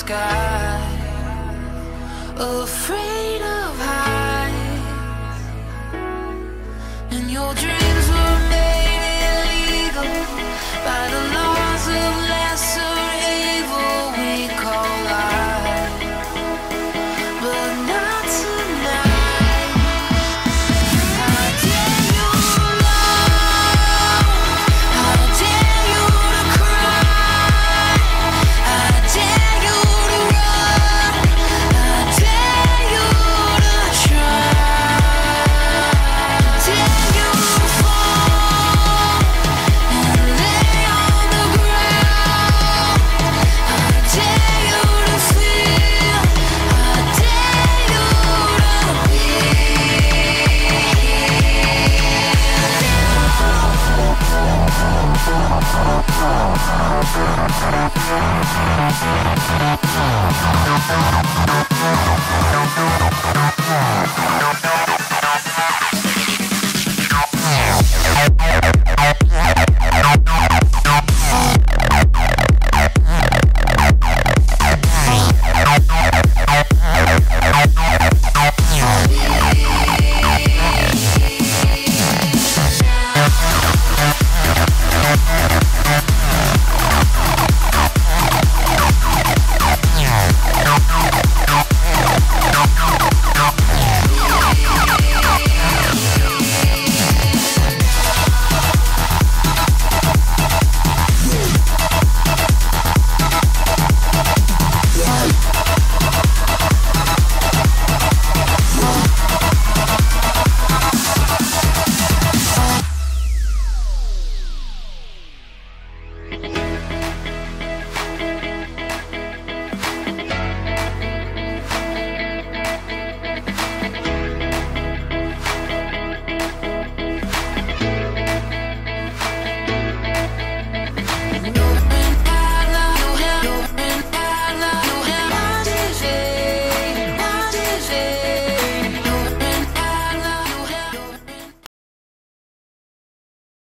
sky, afraid of heights, and your dreams were made illegal by the laws of lesser evil we call life, but not tonight. How dare you love? How dare you to cry? How dare you to run? How dare you to try? How dare you to fall and lay on the ground? How dare you to feel? How dare you to be?